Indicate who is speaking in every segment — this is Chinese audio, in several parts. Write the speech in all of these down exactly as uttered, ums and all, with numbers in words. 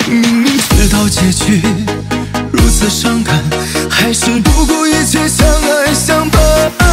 Speaker 1: 明明知道结局如此伤感，还是不顾一切相爱相伴。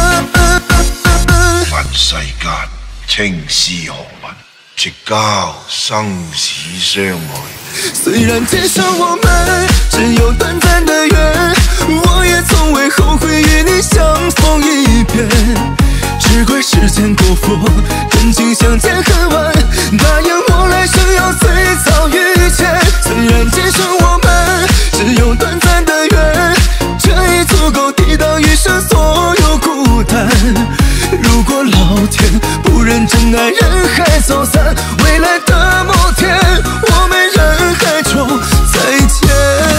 Speaker 2: 凡世間情是何物，直交生死相愛。
Speaker 1: 雖然街上我們只有短暫的緣，我也從未後悔與你相逢一遍。只怪時間過佛，真情相見恨晚，答應我來生要最早遇見。雖然街上我們只有短暫的緣，這已足夠抵擋餘生所有孤單。如果老天不忍真愛，人海走散，未來的某天，我們人海中再見。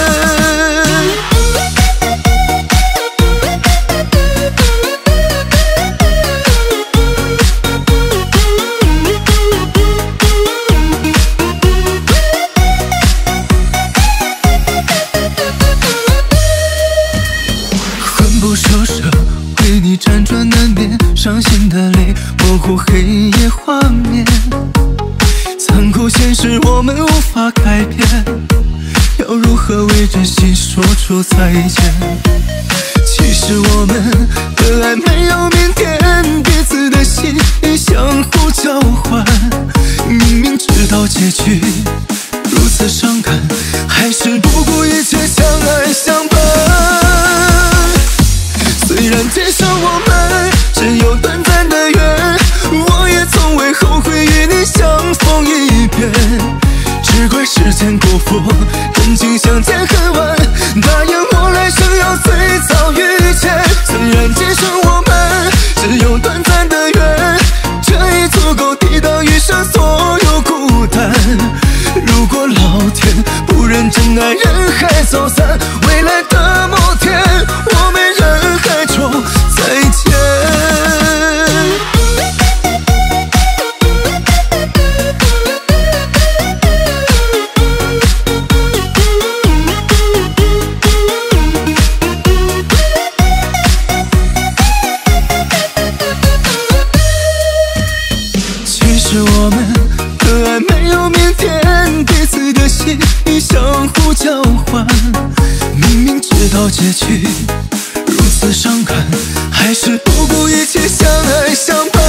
Speaker 1: 魂不守舍，为你辗转难眠，伤心的泪模糊黑夜画面。残酷现实我们无法改变，要如何为真心说出再见？其实我们的爱没有明天，彼此的心已相互交换。明明知道结局如此伤感，还是不顾一切相爱相伴。虽然街上我们只有短暂的缘，我也从未后悔与你相逢一遍。只怪時間過佛，真情相見恨晚，答應我來生要最早遇見。雖然街上我們只有短暫的緣，這已足夠抵擋餘生所有孤單。如果老天不忍真愛，人海走散，未來的某天，我們人海中再見。其實我們的愛沒有明天，彼此的心已相互交換。明明知道結局如此傷感，還是不顧一切相愛相伴。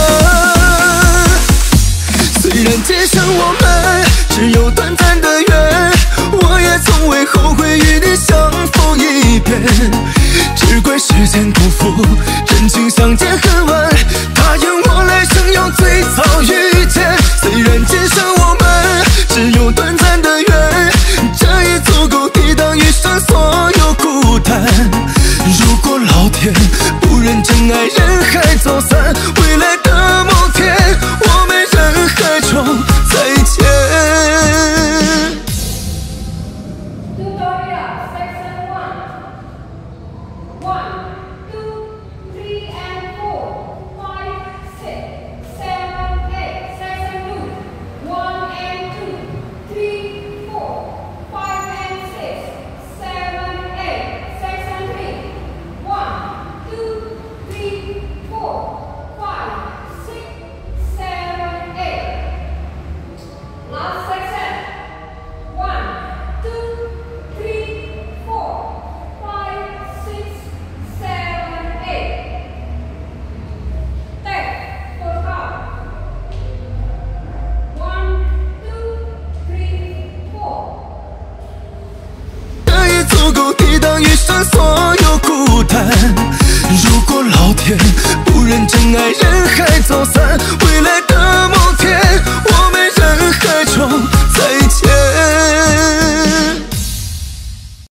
Speaker 1: 雖然街上我們只有短暫的緣，我也從未後悔與你相逢一遍。只怪時間過佛，真情相見恨晚，答應我來生要最早遇見。雖然街上我們只有短暫的緣，這已足夠抵擋餘生所有孤單。如果老天不忍真愛，人海走散，未來的某天，我們人海中再見。所有孤單，如果老天不忍真愛，人海走散。